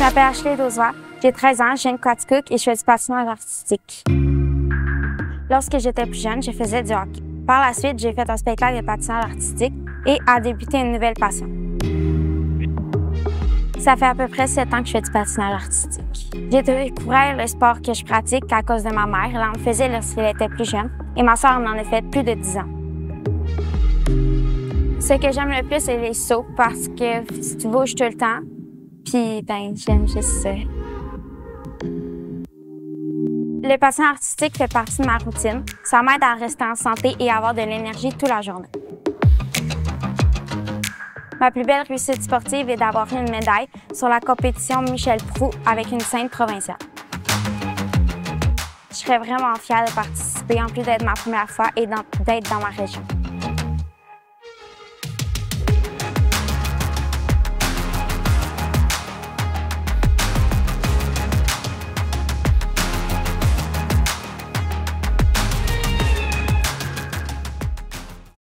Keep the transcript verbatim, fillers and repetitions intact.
m'appelle Ashley Dozois, j'ai treize ans, je viens de Quaticook et je fais du patinage artistique. Lorsque j'étais plus jeune, je faisais du hockey. Par la suite, j'ai fait un spectacle de patinage artistique et a débuté une nouvelle passion. Ça fait à peu près sept ans que je fais du patinage artistique. J'ai découvert le sport que je pratique à cause de ma mère. Elle en faisait lorsqu'elle était plus jeune et ma soeur en a fait plus de dix ans. Ce que j'aime le plus, c'est les sauts parce que tu bouges tout le temps. Puis, ben, j'aime juste ça. Le patinage artistique fait partie de ma routine. Ça m'aide à rester en santé et à avoir de l'énergie toute la journée. Ma plus belle réussite sportive est d'avoir eu une médaille sur la compétition Michel Proulx avec une scène provinciale. Je serais vraiment fière de participer, en plus d'être ma première fois et d'être dans ma région.